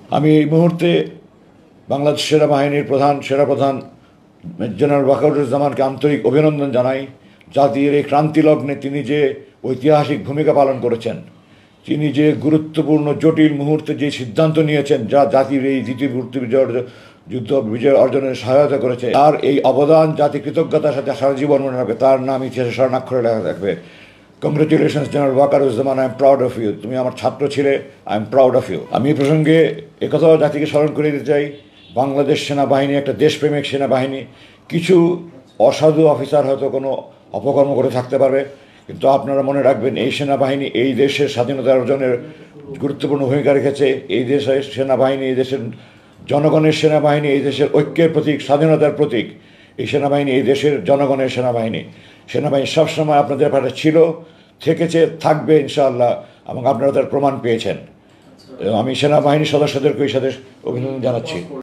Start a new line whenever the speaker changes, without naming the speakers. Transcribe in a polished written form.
আমি এই মুহূর্তে বাংলাদেশ সেনাবাহিনীর সেনাপ্রধান জেনারেল ওয়াকারুজ্জামানকে আন্তরিক অভিনন্দন জানাই। জাতির এই ক্রান্তিলগ্নে তিনি যে ঐতিহাসিক ভূমিকা পালন করেছেন, তিনি যে গুরুত্বপূর্ণ জটিল মুহূর্তে যে সিদ্ধান্ত নিয়েছেন, যা জাতির এই দ্বিতীয় যুদ্ধ বিজয় অর্জনের সহায়তা করেছে, তার এই অবদান জাতি কৃতজ্ঞতার সাথে সারা জীবন মনে রাখবে। তার নাম ইতিহাসে স্বর্ণাক্ষরে লেখা থাকবে। Congratulations general Waker-Uz-Zaman, I am proud of you. তুমি আমার ছাত্র ছিলে, I am proud of you. আমি এই প্রসঙ্গে একথাও জাতিকে স্মরণ করে দিতে চাই, বাংলাদেশ সেনাবাহিনী একটা দেশপ্রেমিক সেনাবাহিনী। কিছু অসাধু অফিসার হয়তো কোনো অপকর্ম করে থাকতে পারবে, কিন্তু আপনারা মনে রাখবেন এই সেনাবাহিনী এই দেশের স্বাধীনতা অর্জনের গুরুত্বপূর্ণ ভূমিকা রেখেছে। এই দেশের সেনাবাহিনী, এই দেশের জনগণের সেনাবাহিনী, এই দেশের ঐক্যের প্রতীক, স্বাধীনতার প্রতীক। এই সেনাবাহিনী এই দেশের জনগণের সেনাবাহিনী। সেনাবাহিনী সবসময় আপনাদের পাশে ছিল, থেকেছে, থাকবে ইনশাআল্লাহ, এবং আপনারা তার প্রমাণ পেয়েছেন। আমি সেনাবাহিনীর সদস্যদেরকে এই সাথে অভিনন্দন জানাচ্ছি।